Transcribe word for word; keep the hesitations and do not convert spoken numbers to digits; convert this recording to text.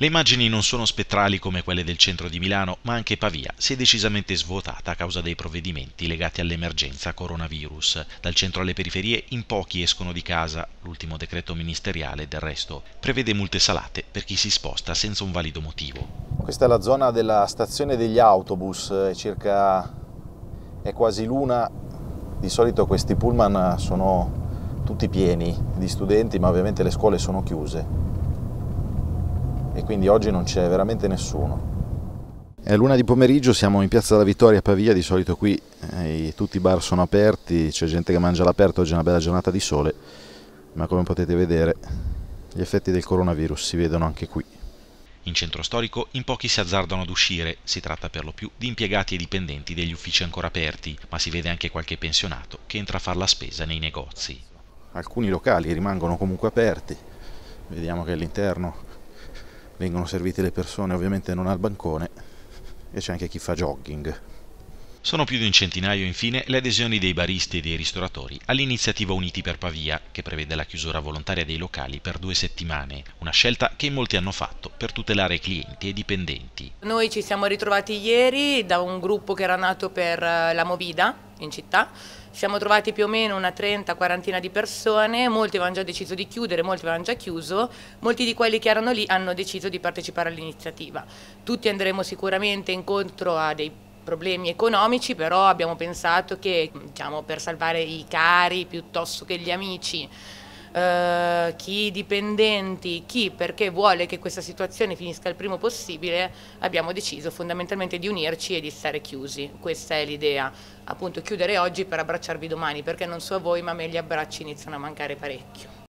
Le immagini non sono spettrali come quelle del centro di Milano, ma anche Pavia si è decisamente svuotata a causa dei provvedimenti legati all'emergenza coronavirus. Dal centro alle periferie in pochi escono di casa. L'ultimo decreto ministeriale, del resto, prevede multe salate per chi si sposta senza un valido motivo. Questa è la zona della stazione degli autobus, è circa è quasi l'una. Di solito questi pullman sono tutti pieni di studenti, ma ovviamente le scuole sono chiuse. E quindi oggi non c'è veramente nessuno. È l'una di pomeriggio, siamo in Piazza della Vittoria a Pavia, di solito qui eh, tutti i bar sono aperti, c'è gente che mangia all'aperto, oggi è una bella giornata di sole, ma come potete vedere gli effetti del coronavirus si vedono anche qui. In centro storico in pochi si azzardano ad uscire, si tratta per lo più di impiegati e dipendenti degli uffici ancora aperti, ma si vede anche qualche pensionato che entra a far la spesa nei negozi. Alcuni locali rimangono comunque aperti, vediamo che all'interno vengono servite le persone ovviamente non al bancone e c'è anche chi fa jogging. Sono più di un centinaio infine le adesioni dei baristi e dei ristoratori all'iniziativa Uniti per Pavia, che prevede la chiusura volontaria dei locali per due settimane, una scelta che in molti hanno fatto per tutelare clienti e dipendenti. Noi ci siamo ritrovati ieri da un gruppo che era nato per la Movida in città. Siamo trovati più o meno una trenta quarantina di persone, molti avevano già deciso di chiudere, molti avevano già chiuso, molti di quelli che erano lì hanno deciso di partecipare all'iniziativa. Tutti andremo sicuramente incontro a dei problemi economici, però abbiamo pensato che, diciamo, per salvare i cari piuttosto che gli amici, Uh, chi dipendenti, chi perché vuole che questa situazione finisca il prima possibile, abbiamo deciso fondamentalmente di unirci e di stare chiusi. Questa è l'idea, appunto, chiudere oggi per abbracciarvi domani, perché non so voi ma a me gli abbracci iniziano a mancare parecchio.